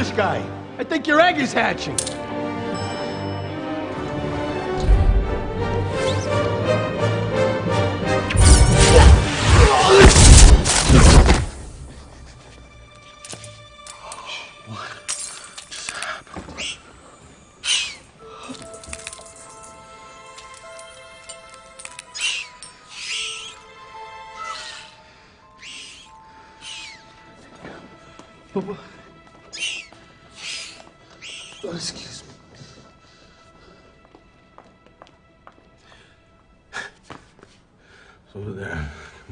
this guy. I think your egg is hatching. Oh, excuse me. It's over there.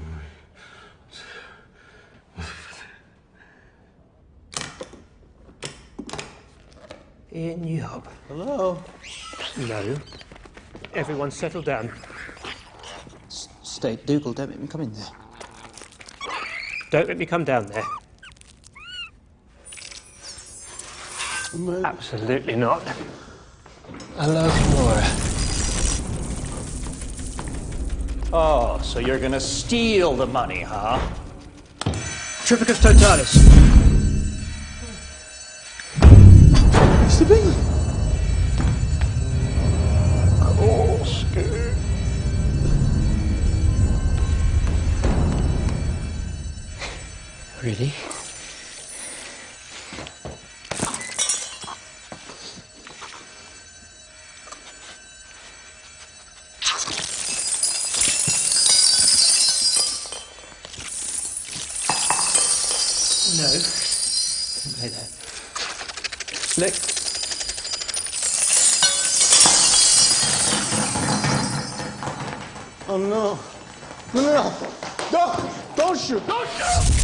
In you hop. Hello? No. Everyone settle down. Stay, Dougal, don't make me come in there. Don't let me come down there. Absolutely not. Hello, Laura. Oh, so you're gonna steal the money, huh? Triplicus totalis. Mr. Bingley. Corkscrew. Really? No. Don't play that. Slick. Oh no. No, no, no. No, don't shoot. Don't shoot.